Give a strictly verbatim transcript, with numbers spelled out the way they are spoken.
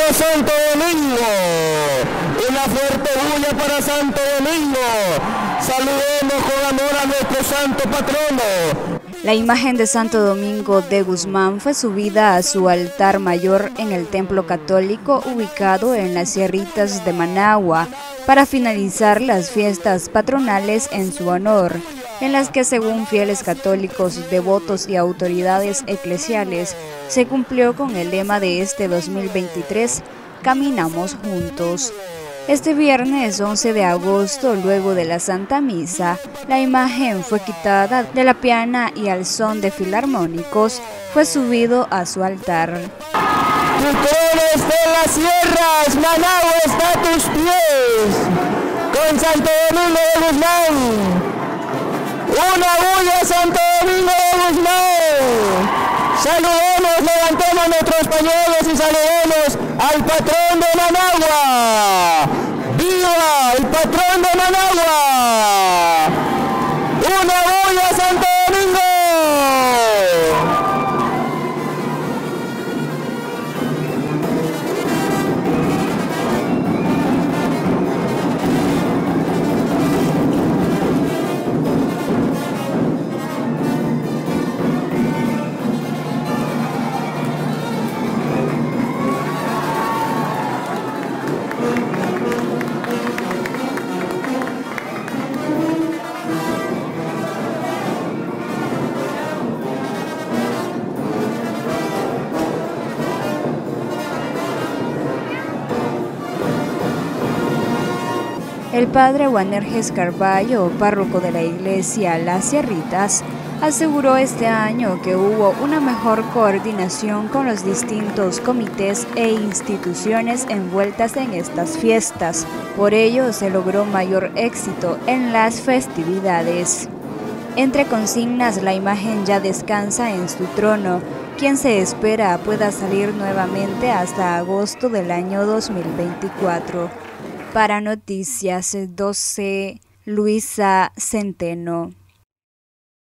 ¡Viva Santo Domingo! Una fuerte bulla para Santo Domingo. Saludemos con amor a nuestro santo patrono. La imagen de Santo Domingo de Guzmán fue subida a su altar mayor en el templo católico ubicado en las Sierritas de Managua para finalizar las fiestas patronales en su honor, en las que según fieles católicos, devotos y autoridades eclesiales se cumplió con el lema de este dos mil veintitrés, Caminamos Juntos. Este viernes once de agosto, luego de la Santa Misa, la imagen fue quitada de la piana y al son de filarmónicos fue subido a su altar. Tu trono está en las sierras, Managua está a tus pies, con Santo Domingo de Guzmán. Una bulla, Santo Domingo de Guzmán. Saludemos, levantemos nuestros pañuelos y saludemos al patrón de Managua. ¡Viva el patrón de Managua! ¡Una bulla, Santo Domingo! El padre Juanerges Carballo, párroco de la iglesia Las Sierritas, aseguró este año que hubo una mejor coordinación con los distintos comités e instituciones envueltas en estas fiestas. Por ello se logró mayor éxito en las festividades. Entre consignas, la imagen ya descansa en su trono, quien se espera pueda salir nuevamente hasta agosto del año dos mil veinticuatro. Para Noticias doce, Luisa Centeno.